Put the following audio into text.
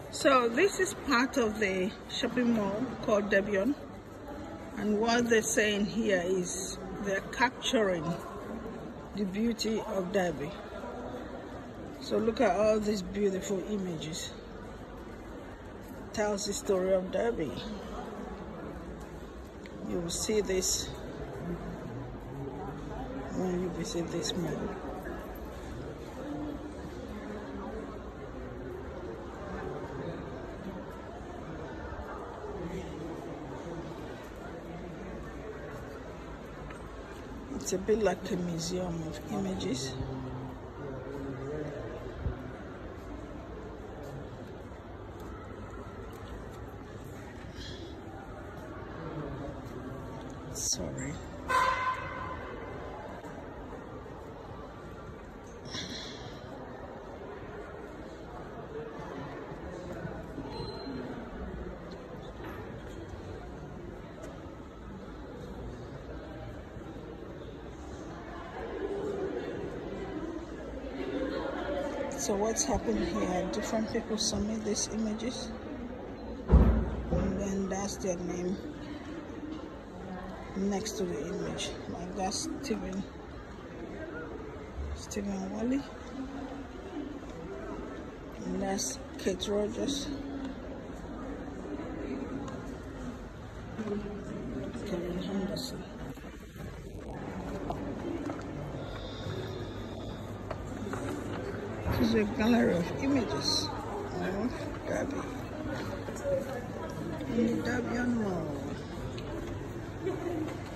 So this is part of the shopping mall called Derbion, and what they're saying here is they're capturing the beauty of Derby. So look at all these beautiful images. It tells the story of Derby. You will see this when you visit this mall. It's a bit like a museum of images. Sorry. So what's happened here, different people submit these images and then that's their name next to the image. Like that's Stephen Wally, and that's Kate Rogers, Kevin Henderson. This is a gallery of images of Derby in the Derbion Mall.